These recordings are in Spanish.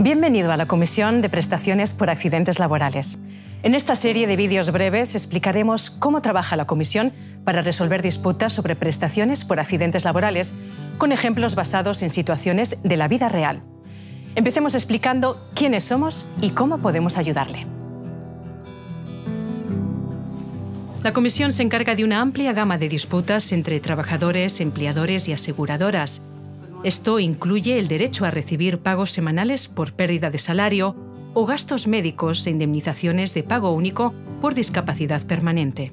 Bienvenido a la Comisión de Prestaciones por Accidentes Laborales. En esta serie de vídeos breves explicaremos cómo trabaja la Comisión para resolver disputas sobre prestaciones por accidentes laborales, con ejemplos basados en situaciones de la vida real. Empecemos explicando quiénes somos y cómo podemos ayudarle. La Comisión se encarga de una amplia gama de disputas entre trabajadores, empleadores y aseguradoras. Esto incluye el derecho a recibir pagos semanales por pérdida de salario o gastos médicos e indemnizaciones de pago único por discapacidad permanente.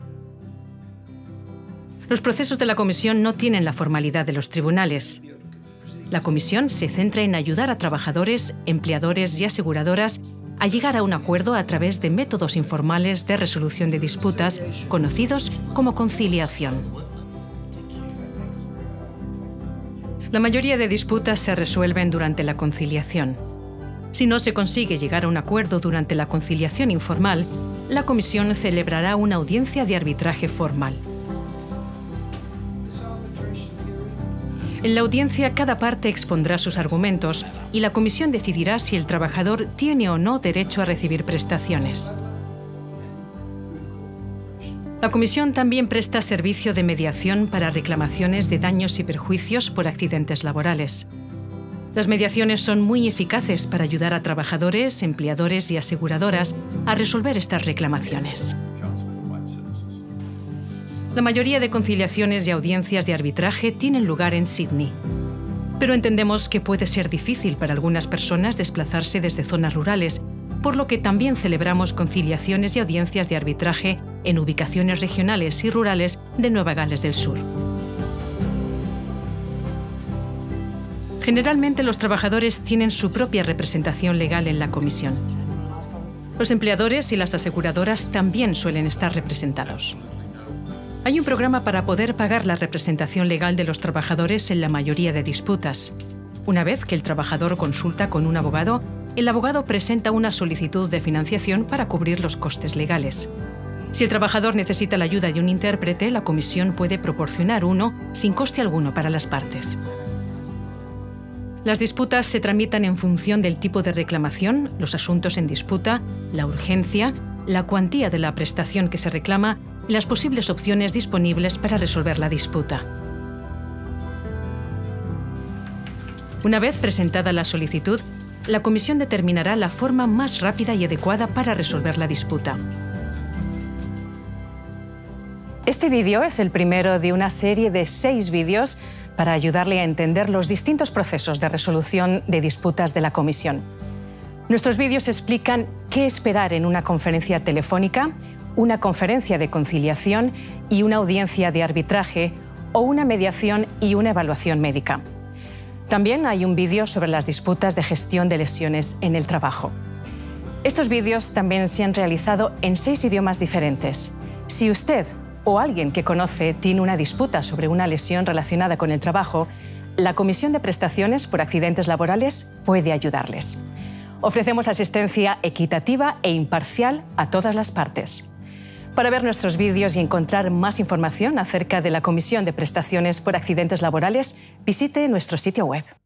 Los procesos de la Comisión no tienen la formalidad de los tribunales. La Comisión se centra en ayudar a trabajadores, empleadores y aseguradoras a llegar a un acuerdo a través de métodos informales de resolución de disputas conocidos como conciliación. La mayoría de disputas se resuelven durante la conciliación. Si no se consigue llegar a un acuerdo durante la conciliación informal, la Comisión celebrará una audiencia de arbitraje formal. En la audiencia, cada parte expondrá sus argumentos y la Comisión decidirá si el trabajador tiene o no derecho a recibir prestaciones. La Comisión también presta servicio de mediación para reclamaciones de daños y perjuicios por accidentes laborales. Las mediaciones son muy eficaces para ayudar a trabajadores, empleadores y aseguradoras a resolver estas reclamaciones. La mayoría de conciliaciones y audiencias de arbitraje tienen lugar en Sídney. Pero entendemos que puede ser difícil para algunas personas desplazarse desde zonas rurales, por lo que también celebramos conciliaciones y audiencias de arbitraje en ubicaciones regionales y rurales de Nueva Gales del Sur. Generalmente los trabajadores tienen su propia representación legal en la Comisión. Los empleadores y las aseguradoras también suelen estar representados. Hay un programa para poder pagar la representación legal de los trabajadores en la mayoría de disputas. Una vez que el trabajador consulta con un abogado, el abogado presenta una solicitud de financiación para cubrir los costes legales. Si el trabajador necesita la ayuda de un intérprete, la Comisión puede proporcionar uno sin coste alguno para las partes. Las disputas se tramitan en función del tipo de reclamación, los asuntos en disputa, la urgencia, la cuantía de la prestación que se reclama y las posibles opciones disponibles para resolver la disputa. Una vez presentada la solicitud, la Comisión determinará la forma más rápida y adecuada para resolver la disputa. Este vídeo es el primero de una serie de 6 vídeos para ayudarle a entender los distintos procesos de resolución de disputas de la Comisión. Nuestros vídeos explican qué esperar en una conferencia telefónica, una conferencia de conciliación y una audiencia de arbitraje o una mediación y una evaluación médica. También hay un vídeo sobre las disputas de gestión de lesiones en el trabajo. Estos vídeos también se han realizado en 6 idiomas diferentes. Si usted o alguien que conoce tiene una disputa sobre una lesión relacionada con el trabajo, la Comisión de Prestaciones por Accidentes Laborales puede ayudarles. Ofrecemos asistencia equitativa e imparcial a todas las partes. Para ver nuestros vídeos y encontrar más información acerca de la Comisión de Prestaciones por Accidentes Laborales, visite nuestro sitio web.